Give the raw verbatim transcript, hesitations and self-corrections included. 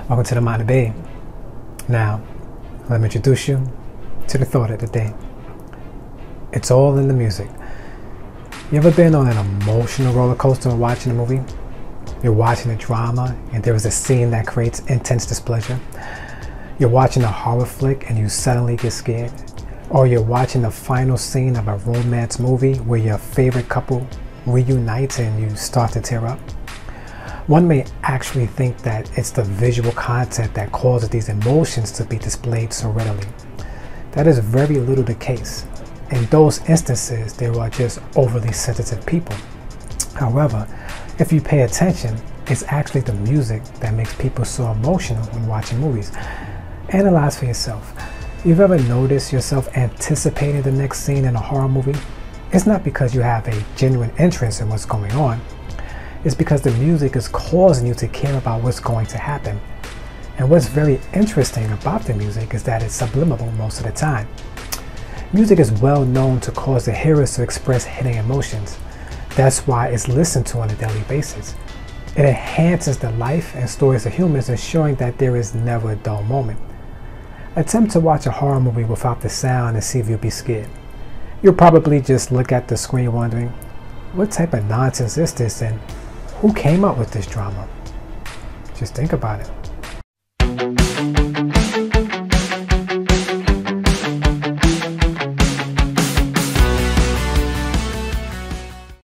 Welcome to the Mind of Babe. Now, let me introduce you to the thought of the day. It's all in the music. You ever been on an emotional roller coaster while watching a movie? You're watching a drama and there is a scene that creates intense displeasure. You're watching a horror flick and you suddenly get scared. Or you're watching the final scene of a romance movie where your favorite couple reunites and you start to tear up. One may actually think that it's the visual content that causes these emotions to be displayed so readily. That is very little the case. In those instances, there are just overly sensitive people. However, if you pay attention, it's actually the music that makes people so emotional when watching movies. Analyze for yourself. You've ever noticed yourself anticipating the next scene in a horror movie? It's not because you have a genuine interest in what's going on. It's because the music is causing you to care about what's going to happen. And what's very interesting about the music is that it's subliminal most of the time. Music is well known to cause the hearers to express hidden emotions. That's why it's listened to on a daily basis. It enhances the life and stories of humans, ensuring that there is never a dull moment. Attempt to watch a horror movie without the sound and see if you'll be scared. You'll probably just look at the screen wondering, what type of nonsense is this and who came up with this drama? Just think about it.